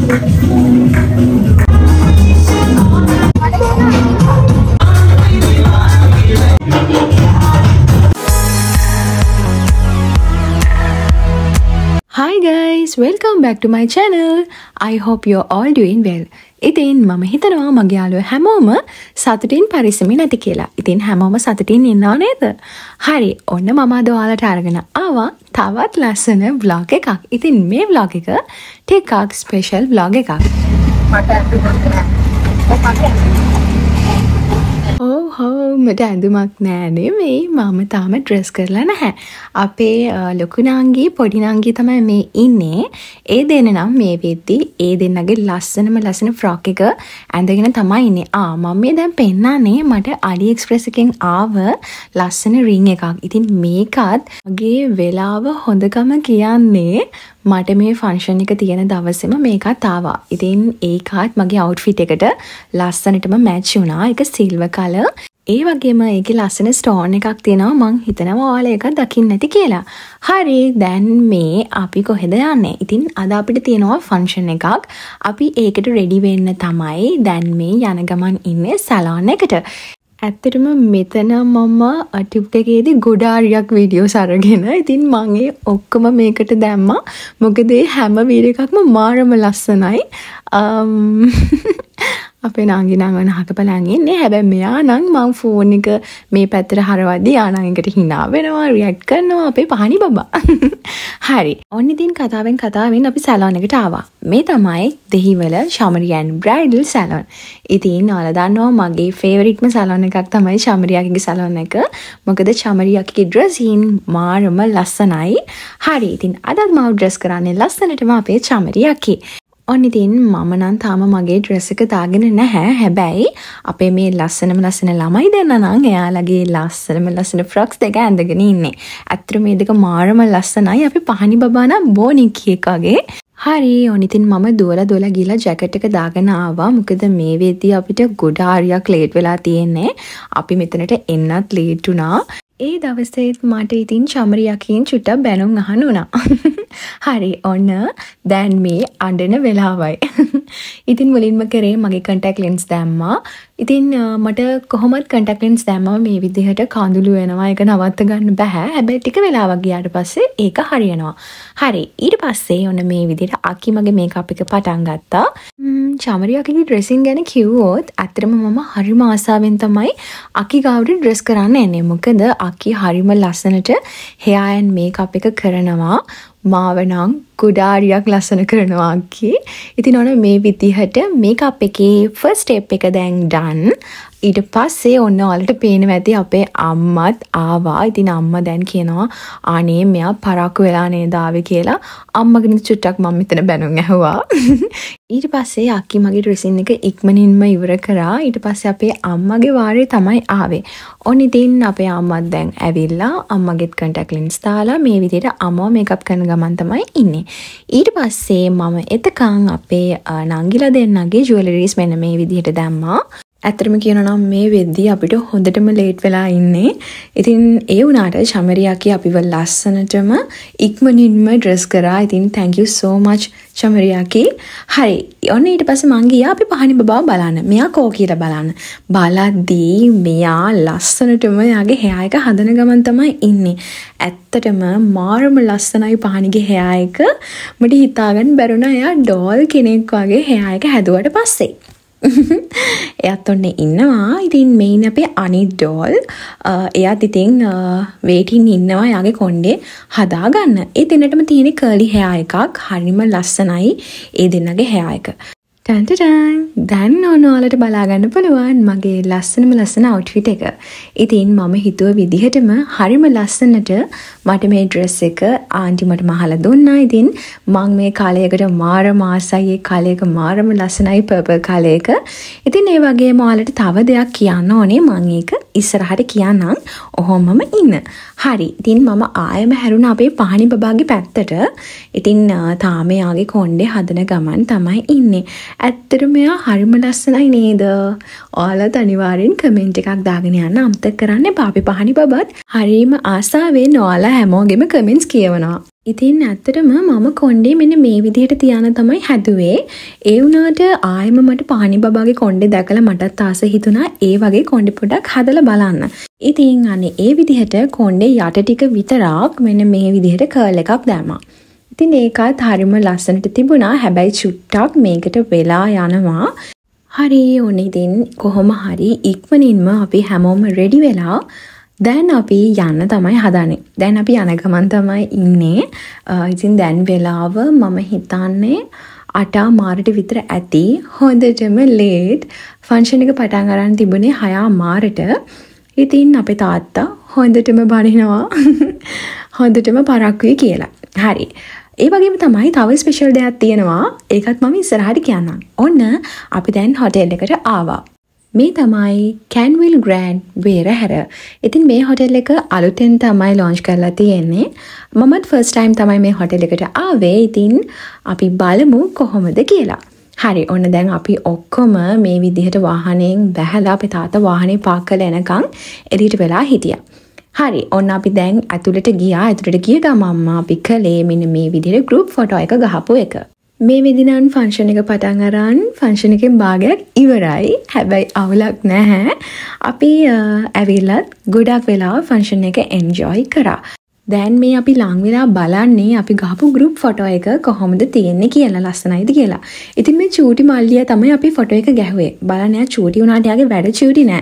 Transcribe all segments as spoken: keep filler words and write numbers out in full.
Hi guys, welcome back to my channel. I hope you're all doing well. ඉතින් මම හිතනවා මගේ යාළුවෝ හැමෝම සතුටින් පරිස්සමින් නැති කියලා. ඉතින් හැමෝම සතුටින් ඉන්නව නේද? හරි, ඔන්න මම අද ඔයාලට අරගෙන ආවා තවත් ලස්සන vlog එකක්. ඉතින් මේ vlog එක ටිකක් ස්පෙෂල් vlog එකක්. ඕ හෝ මට ඇඳුමක් නෑ නෙමෙයි, මම තාම ඩ්‍රෙස් කරලා නැහැ. අපේ ලොකු නංගි පොඩි නංගි තමයි මේ ඉන්නේ. ඒ දෙන්න නම් මේ වෙද්දි ඒ දෙන්නගේ ලස්සනම ලස්සන ෆ්‍රොක් එක ඇඳගෙන තමයි ඉන්නේ. ආ මම මේ දැන් පෙන්නන්නේ මට අලි එක්ස්ප්‍රෙස් එකෙන් ආව ලස්සන රින් එකක්. ඉතින් මේකත් මගේ වෙලාව හොඳකම කියන්නේ මට මේ ෆන්ක්ෂන් එක තියෙන දවසේම මේකත් ආවා. ඉතින් ඒකත් මගේ අවුට්ෆිට් එකට ලස්සනටම මැච් වුණා. ඒක සිල්වර් කලර්. ඒ වගේම ඒකේ ලස්සන ස්ටෝන් එකක් තියෙනවා. මං හිතනවා ඔයාලා ඒක දකින්න නැති කියලා. හරි, දැන් මේ අපි කොහෙද යන්නේ? ඉතින් අද අපිට තියෙනවා ෆන්ක්ෂන් එකක්. අපි ඒකට රෙඩි වෙන්න තමයි දැන් මේ යන ගමන් ඉන්නේ සැලෝන් එකට. ඇත්තටම මෙතන මම ටිප් එකේදී ගොඩාරියක් වීඩියෝස් අරගෙන ඉතින් මම ඒ ඔක්කොම මේකට දැම්මා. මොකද මේ හැම වීඩියෝ එකක්ම මාරම ලස්සනයි. අපේ නාංගි නම් අනහක බලන් ඉන්නේ. හැබැයි මෙයා නම් මම ෆෝන් එක මේ පැත්තට හරවද්දි ආනං එකට hina වෙනවා, රියැක්ට් කරනවා අපේ පහනි බබා. හරි. ඔන්න ඉතින් කතාවෙන් කතාවෙන් අපි සැලෝන් එකට ආවා. මේ තමයි දෙහිවල ශමරියන් බ්‍රයිඩල් සැලෝන්. ඉතින් ඔයාලා දන්නවා මගේ ෆේවරිට්ම සැලෝන් එකක් තමයි ශමරියාගේ සැලෝන් එක. මොකද ශමරියාගේ ඩ්‍රෙසින් මාරම ලස්සනයි. හරි. ඉතින් අදත් මම ඩ්‍රෙස් කරන්නේ ලස්සනටම අපේ ශමරියාගේ. ඔන්න ඉතින් මම නම් තාම මගේ ඩ්‍රෙස් එක දාගෙන නැහැ. හැබැයි අපේ මේ ලස්සනම ලස්සන ළමයි දෙන්න නම් එයාලගේ ලස්සනම ලස්සන ෆ්‍රොක්ස් දෙක ඇඳගෙන ඉන්නේ. ඇත්තටම මේ දෙක මාරම ලස්සනයි. අපි පහනි බබා නම් බෝනික්කි එකගේ. හරි, ඔන්න ඉතින් මම දුවලා දුවලා ගිහලා ජැකට් එක දාගෙන ආවා. මොකද මේ වෙද්දී අපිට ගොඩාරියක් ලේට් වෙලා තියෙන්නේ. අපි මෙතනට එන්නත් ලේට් වුණා. ඒ දවසේත් මට ඉතින් චමරියකින් චුට්ටක් බැනුම් අහන්න වුණා. හරි, ඔන්න දැන් මේ අඬන වෙලාවයි. ඉතින් මුලින්ම කරේ මගේ contact lens දැම්මා. ඉතින් මට කොහොමද contact lens දැම්මම මේ විදිහට කඳුළු වෙනවා. ඒක නවත්ත ගන්න බෑ. හැබැයි ටික වෙලාවක් ගියාට පස්සේ ඒක හරියනවා. හරි, ඊට පස්සේ ඔන්න මේ විදිහට අකි මගේ මේකප් එක පටන් ගත්තා. චමරියකිගේ ඩ්‍රෙසින් ගැන කිව්වොත් ඇත්තටම මම හරිම ආසාවෙන් තමයි අකි ගාවට ඩ්‍රෙස් කරන්න එන්නේ. මොකද අකි හරිම ලස්සනට hair and makeup එක කරනවා. මාව නම් ගොඩාරියක් ලස්සන කරනවා අක්කි. ඉතින් ඔන්න මේ විදිහට මේකප් එකේ ෆස්ට් ස්ටෙප් එක දැන් done. ඊට පස්සේ ඔන්න ඔයාලට පේනවා ඇති අපේ අම්මත් ආවා. ඉතින් අම්මා දැන් කියනවා අනේ මෙයා පරක්කු වෙලා නේද ආවේ කියලා. අම්මගෙන් චුට්ටක් මම මෙතන බැනුම් ඇහුවා. ඊට පස්සේ අක්කි මගේ ඩ්‍රෙසින් එක ඉක්මනින්ම ඉවර කරා. ඊට පස්සේ අපේ අම්මගේ වාරේ තමයි ආවේ. ඔන්න ඉතින් අපේ අම්මත් දැන් ඇවිල්ලා අම්මගෙත් contact lens දාලා මේ විදිහට අම්මව මේකප් කරන ගමන් තමයි ඉන්නේ. ඊට පස්සේ මම එතකන් අපේ නංගිලා දෙන්නගේ ජුවලරිස් මෙන්න මේ විදිහට දැම්මා. ඇත්තටම කියනවා නම් මේ වෙද්දී අපිට හොඳටම ලේට් වෙලා ඉන්නේ. ඉතින් ඒ වුණාට චමරියාකි අපිව ලස්සනටම ඉක්මනින්ම ඩ්‍රෙස් කරා. ඉතින් thank you so much චමරියාකි. හරි, ඔන්න ඊට පස්සේ මං ගියා අපි පහනි බබාව බලන්න. මෙයා කෝ කියලා බලන්න. බලද්දී මෙයා ලස්සනටම යාගේ hair එක හදන ගමන් තමයි ඉන්නේ. ඇත්තටම මාරම ලස්සනයි පහනිගේ hair එක. මට හිතාගන්න බැරුණා එයා ඩෝල් කෙනෙක් වගේ hair එක හැදුවට පස්සේ. එයාත් ඔන්න ඉන්නවා. ඉතින් මේන් අපේ අනිත් ඩෝල්. එයාත් ඉතින් වේටින් ඉන්නවා යාගේ කොණ්ඩේ හදාගන්න. ඒ දෙන්නටම තියෙන කර්ලි hair එකක්. හරිම ලස්සනයි ඒ දෙන්නගේ hair එක. ටන් ටන් දැන් ඔයාලට බලා ගන්න පුළුවන් මගේ ලස්සනම ලස්සන අවුට්ෆිට් එක. ඉතින් මම හිතුව විදිහටම හරිම ලස්සනට මට මේ ඩ්‍රෙස් එක ආන්ටි මට මහලා දුන්නා. ඉතින් මම මේ කාලයකට මාරම ආසයි. ඒ කාලයක මාරම ලස්සනයි පර්පල් කාලයක. ඉතින් ඒ වගේම ඔයාලට තව දෙයක් කියන්න ඕනේ. මම ඒක ඉස්සරහට කියන්නම්. ඔහොමම ඉන්න. හරි. ඉතින් මම ආයෙම හැරුණා අපේ පහනි බබාගේ පැත්තට. ඉතින් තාම යාගේ කොණ්ඩේ හදන ගමන් තමයි ඉන්නේ. ඇත්තටම මෙයා හරිම ලස්සනයි නේද? ඔයාලත් අනිවාර්යෙන් කමෙන්ට් එකක් දාගෙන යන්න අමතක කරන්න එපා. අපි පහනි බබත් හරිම ආසාවෙන් ඔයාලා හැමෝගෙම කමෙන්ට්ස් කියවනවා. ඉතින් ඇත්තටම මම කොණ්ඩේ මෙන්න මේ විදිහට තියාන තමයි හැදුවේ. ඒ වුණාට ආයෙම මට පානි බබාගේ කොණ්ඩේ දැකලා මටත් ආස හිතුණා ඒ වගේ කොණ්ඩේ පොඩක් හදලා බලන්න. ඉතින් අනේ ඒ විදිහට කොණ්ඩේ යට ටික විතරක් මෙන්න මේ විදිහට කර්ල් එකක් දැම්මා. ඉතින් ඒකත් හරිම ලස්සනට තිබුණා. හැබැයි චුට්ටක් මේකට වෙලා යනවා. හරි ඕනේ. ඉතින් කොහොම හරි ඉක්මනින්ම අපි හැමෝම රෙඩි වෙලා දැන් අපි යන්න තමයි හදන්නේ. දැන් අපි යන ගමන් තමයි ඉන්නේ. ඉතින් දැන් වෙලාව මම හිතන්නේ අට මාරට විතර ඇති. හොඳටම ලේට්. ෆන්ක්ෂන් එක පටන් ගන්න තිබුණේ හය මාරට. ඉතින් අපේ තාත්තා හොඳටම බනිනවා. හොඳටම පරක්කුයි කියලා. හරි. ඒ වගේම තමයි තව ස්පෙෂල් දෙයක් තියෙනවා. ඒකත් මම ඉස්සරහට කියන්නම්. ඔන්න අපි දැන් හොටෙල් එකට ආවා. මේ තමයි කැන්විල් ග්‍රෑන්ඩ් වේරහැර. ඉතින් මේ හොටෙල් එක අලුතෙන් තමයි ලොන්ච් කරලා තියෙන්නේ. මමත් ෆස්ට් ටයිම් තමයි මේ හොටෙල් එකට ආවේ. ඉතින් අපි බලමු කොහොමද කියලා. හරි ඔන්න දැන් අපි ඔක්කොම මේ විදිහට වාහනයෙන් බැහැලා අපේ තාත්තා වාහනේ පාක් කරලා එනකන් එළියට වෙලා හිටියා. හරි ඔන්න අපි දැන් ඇතුළට ගියා. ඇතුළට ගිය ගමන්ම අපි කළේ මෙන්න මේ විදිහට ගෲප් ෆොටෝ එක ගහපු එක. මේ වෙදිනම් ෆන්ක්ෂන් එක පටන් අරන් ෆන්ක්ෂන් එකේ භාගයක් ඉවරයි. හැබැයි අවුලක් නැහැ. අපි ඇවිල්ලත් ගොඩක් වෙලා ෆන්ක්ෂන් එක එන්ජොයි කරා. දැන් මේ අපි ලං වෙලා බලන්නේ අපි ගහපු ගෲප් ෆොටෝ එක කොහොමද තියෙන්නේ කියලා, ලස්සනයිද කියලා. ඉතින් මේ චූටි මල්ලියා තමයි අපි ෆොටෝ එක ගැහුවේ. බලන්න එයා චූටි වුණාට එයාගේ වැඩ චූටි නෑ.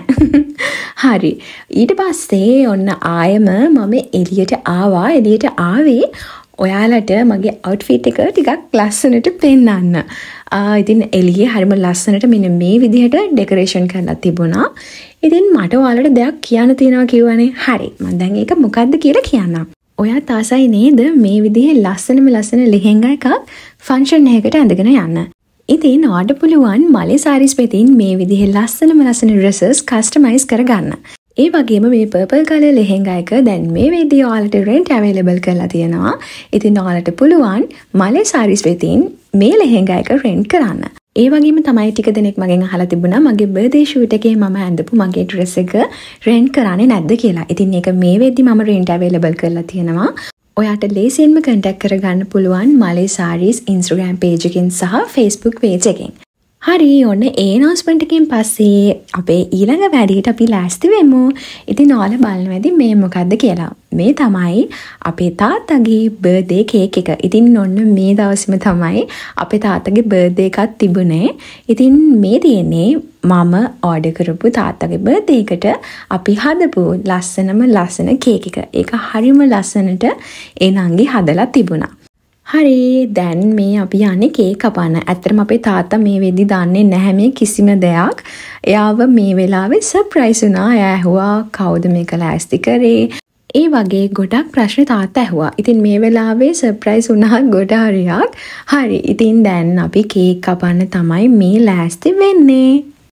හරි. ඊට පස්සේ ඔන්න ආයෙම මම එළියට ආවා. එළියට ආවේ ඔයාලට මගේ අවුට්ෆිට් එක ටිකක් ලස්සනට පෙන්නන්න. ඉතින් එළියේ හරිම ලස්සනට මෙන්න මේ විදිහට ඩෙකරේෂන් කරලා තිබුණා. ඉතින් මට ඔයාලට දෙයක් කියන්න තියෙනවා කිව්වනේ. හරි. මම දැන් ඒක මොකද්ද කියලා කියන්නම්. ඔයාත් ආසයි නේද මේ විදිහේ ලස්සනම ලස්සන ලෙහෙංගා එකක් ෆන්ක්ෂන් එකකට ඇඳගෙන යන්න. ඉතින් ඔයාලට පුළුවන් මලේ සාරීස් පෙතින් මේ විදිහේ ලස්සනම ලස්සන ඩ්‍රෙසස් කස්ටමයිස් කරගන්න. ඒ වගේම මේ පර්පල් කලර් ලෙහෙංගා එක දැන් මේ වෙද්දී ඔයාලට රෙන්ට් අවైలබල් කරලා තියෙනවා. ඉතින් ඔයාලට පුළුවන් මලේ සාරීස් වෙතින් මේ ලෙහෙංගා එක රෙන්ට් කරන්න. ඒ වගේම තමයි ටික දෙනෙක් මගෙන් අහලා තිබුණා මගේ බර්ත්ඩේ ෂූට් එකේ මම ඇඳපු මගේ ඩ්‍රෙස් එක රෙන්ට් කරන්නේ නැද්ද කියලා. ඉතින් ඒක මේ වෙද්දී මම රෙන්ට් අවైలබල් කරලා තියෙනවා. ඔයාට ලේසියෙන්ම කන්ටැක්ට් කරගන්න පුළුවන් මලේ සාරීස් Instagram page එකෙන් සහ Facebook page එකෙන්. හරි ඔන්න ඒ announcement එකෙන් පස්සේ අපේ ඊළඟ වැඩේට අපි ලෑස්ති වෙමු. ඉතින් ඔයාලා බලන්න ඇති මේ මොකද්ද කියලා. මේ තමයි අපේ තාත්තගේ බර්ත්ඩේ කේක් එක. ඉතින් ඔන්න මේ දවසේම තමයි අපේ තාත්තගේ බර්ත්ඩේ එකක් තිබුණේ. ඉතින් මේ තියෙන්නේ මම ඕඩර් කරපු තාත්තගේ බර්ත්ඩේ එකට අපි හදපු ලස්සනම ලස්සන කේක් එක. ඒක හරිම ලස්සනට ඒ නංගි හදලා තිබුණා. හරි දැන් මේ අපි යන්නේ කේක් කපන්න. ඇත්තටම අපේ තාත්තා මේ වෙද්දි දන්නේ නැහැ මේ කිසිම දෙයක්. එයාව මේ වෙලාවේ සර්ප්‍රයිස් වුණා. එයා ඇහුවා කවුද මේක ලෑස්ති කරේ? ඒ වගේ ගොඩක් ප්‍රශ්න තාත්තා ඇහුවා. ඉතින් මේ වෙලාවේ සර්ප්‍රයිස් වුණා ගොඩ හරියක්. හරි ඉතින් දැන් අපි කේක් කපන්න තමයි මේ ලෑස්ති වෙන්නේ.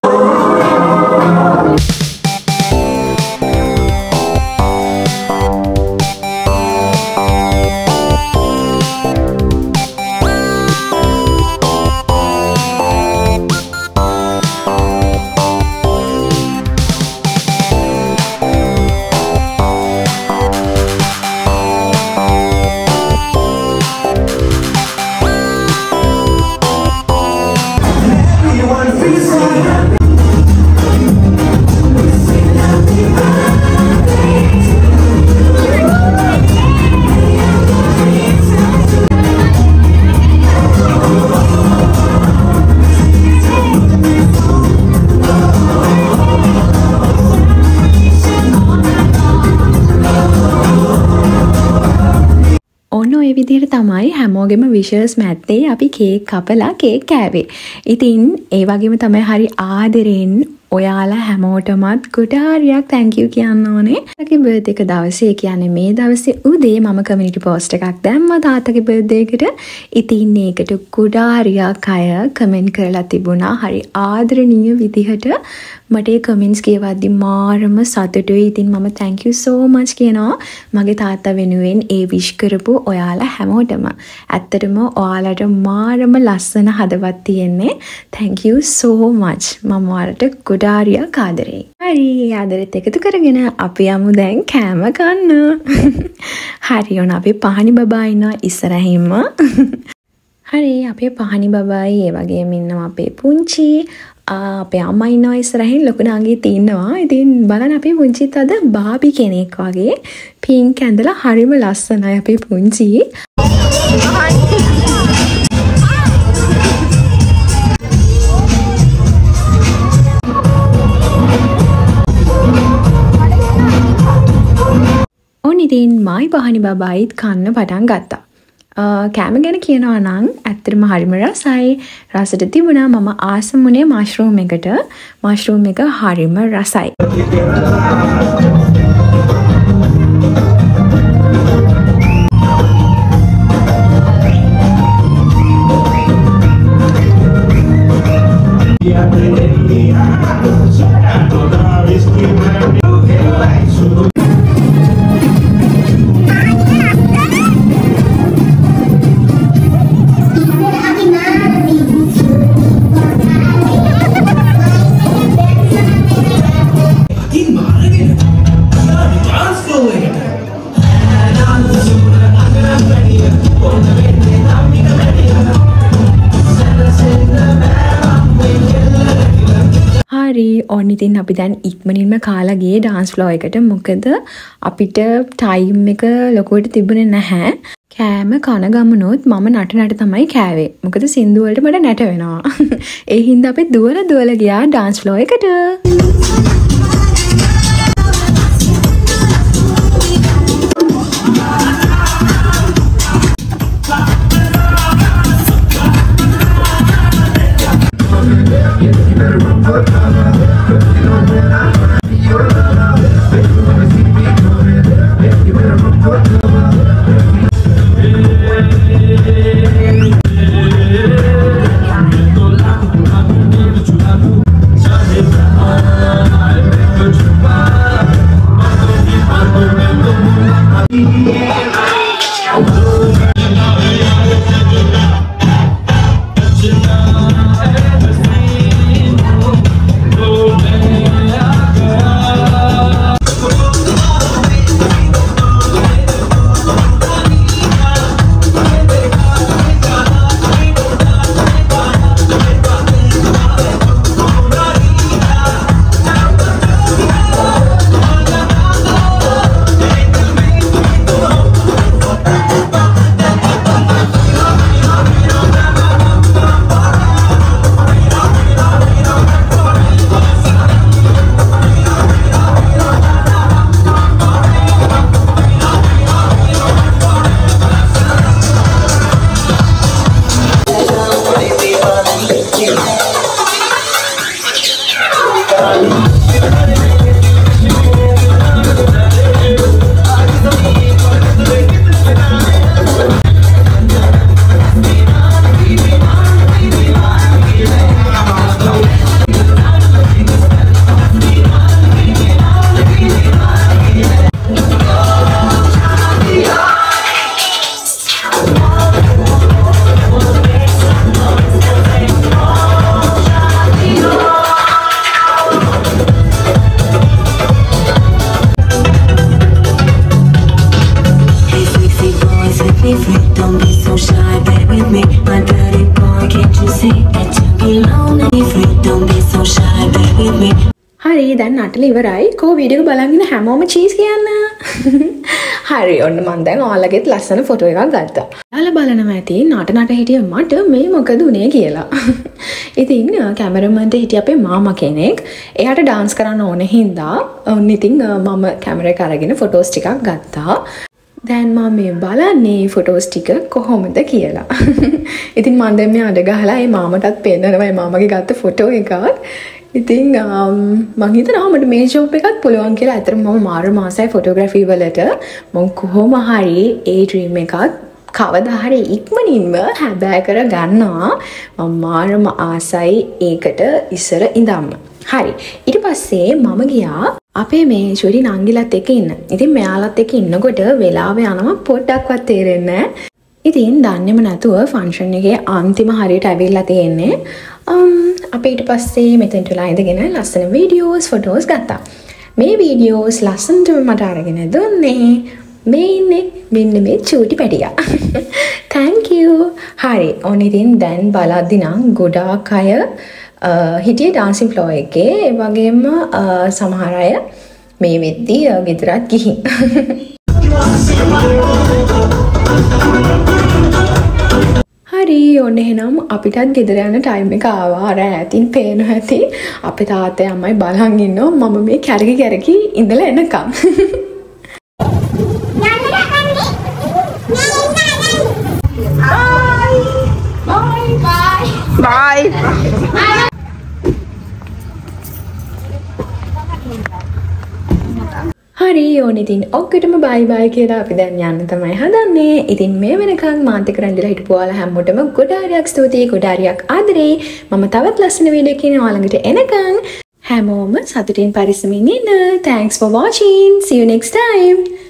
විදිහට තමයි හැමෝගෙම විෂස් මැත්තේ අපි කේක් කපලා කේක් කෑවේ. ඉතින් ඒ වගේම තමයි හරි ආදරෙන් ඔයාලා හැමෝටමත් ගොඩාරියක් thank you කියන්න ඕනේ. තාත්තගේ බර්ත්ඩේ එක දවසේ කියන්නේ මේ දවසේ උදේ මම කමියුනිටි පෝස්ට් එකක් දැම්මා තාත්තගේ බර්ත්ඩේ එකට. ඉතින් ඒකට ගොඩාරියක් අය කමෙන්ට් කරලා තිබුණා. හරි ආදරණීය විදිහට මට ඒ කමෙන්ට්ස් කියවද්දි මාරම සතුටුයි. ඉතින් මම thank you so much කියනවා මගේ තාත්තා වෙනුවෙන් ඒ විශ් කරපු ඔයාලා හැමෝටම. ඇත්තටම ඔයාලට මාරම ලස්සන හදවත් තියෙන්නේ. thank you so much. මම ඔයාලට ගොඩ ගොඩාරියක් ආදරේ. හරි ආදරෙත් එකතු කරගෙන අපි යමු දැන් කෑම කන්න. හරි ඔන්න අපේ පහනි බබා ඉන්නවා ඉස්සරහින්ම. හරි අපේ පහනි බබායි ඒ වගේම ඉන්නවා අපේ පුංචි අපේ අම්මා ඉන්නවා ඉස්සරහින් ලොකු නංගිත් ඉන්නවා. ඉතින් බලන්න අපේ පුංචිත් අද බාබි කෙනෙක් වගේ පින්ක් ඇඳලා හරිම ලස්සනයි අපේ පුංචි. ඕන ඉතින් මයි පහනි බබායිත් කන්න පටන් ගත්තා. කෑම ගැන කියනවා නම් ඇත්තටම හරිම රසයි. රසට තිබුණා මම ආසමුනේ මෂ්රූම් එකට. මෂ්රූම් එක හරිම රසයි. ඕන ඉතින් අපි දැන් ඉක්මනින්ම කාලා ගියේ ඩාන්ස් ෆ්ලෝ එකට. මොකද අපිට ටයිම් එක ලොකුවට තිබුණේ නැහැ. කෑම කන ගමනොත් මම නට නට තමයි කෑවේ. මොකද සින්දු වලට මට නැට වෙනවා. ඒ හින්දා අපි දුවල දුවල ගියා ඩාන්ස් ෆ්ලෝ එකට. හරි දැන් නටල ඉවරයි. කෝ වීඩියෝ එක බලන් ඉන්න හැමෝම චීස් කියන්න. හරි ඔන්න මම දැන් ඔයාලගෙත් ලස්සන ෆොටෝ එකක් ගත්තා. ඔයාලා බලනවා ඇති නට නට හිටිය මට මේ මොකද උනේ කියලා. ඉතින් කැමරාමන්ට හිටිය අපේ මාමා කෙනෙක්. එයාට ඩාන්ස් කරන්න ඕන හින්දා ඔන්න ඉතින් මම කැමරා එක අරගෙන ෆොටෝස් ටිකක් ගත්තා. දැන් මම මේ බලන්නේ ෆොටෝස් ටික කොහොමද කියලා. ඉතින් මම දැන් මේ අඩ ගහලා ඒ මාමටත් පෙන්නනවා මේ මාමගේ ගත්ත ෆොටෝ එකක්. ඉතින් මම හිතනවා මට මේ ජොබ් එකත් පුළුවන් කියලා. අතට මම මාර මාසයි ෆොටෝග්‍රැෆි වලට මම කොහොම හරි ඒ ඩ්‍රීම් එකත් කවදා හරි ඉක්මනින්ම හැබෑ කර ගන්නවා. මම මාරම ආසයි ඒකට ඉස්සර ඉඳන්ම. හරි. ඊට පස්සේ මම ගියා අපේ මේ චුරි නංගිලත් එක්ක ඉන්න. ඉතින් මෙයාලත් එක්ක ඉන්නකොට වෙලාව යනවා පොඩ්ඩක්වත් තේරෙන්නේ නැහැ. ඉතින් දන්නේම නැතුව ෆන්ක්ෂන් එකේ අන්තිම හරියට ඇවිල්ලා තියෙන්නේ. අපි ඊට පස්සේ මෙතෙන්ට වෙලා ඉඳගෙන ලස්සන වීඩියෝස් ෆොටෝස් ගත්තා. මේ වීඩියෝස් ලස්සනටම මට අරගෙන දුන්නේ මේ ඉන්නේ මෙන්න මේ චූටි පැටියා. thank you. හරි. ඔන්න ඉතින් දැන් බලද්දි නම් ගොඩාක් අය හිටියේ ඩාන්සින් ෆ්ලෝ එකේ. ඒ වගේම සමහර අය මේ වෙද්දි ගෙදරත් ගිහින්. හරි ඔන්න එහෙනම් අපිටත් ගෙදර යන ටයිම් එක ආවා. අර ඈතින් පේනවා ඇති අපේ තාත්තයි අම්මයි බලන් ඉන්නවා මම මේ කැරකි කැරකි ඉඳලා එනකම්. Bye. හරි ඕන ඉතින් ඔක්කොටම බයි බයි කියලා අපි දැන් යන්න තමයි හදන්නේ. ඉතින් මේ වෙනකන් මාත් එක්ක රැඳිලා හිටපු ඔයාලා හැමෝටම ගොඩාරියක් ස්තුතියි ගොඩාරියක් ආදරේ. මම තවත් ලස්සන වීඩියෝ එකකින් ඔයාලා ළඟට එනකන් හැමෝම සතුටින් පරිස්සමින් ඉන්න. Thanks for watching. See you next time.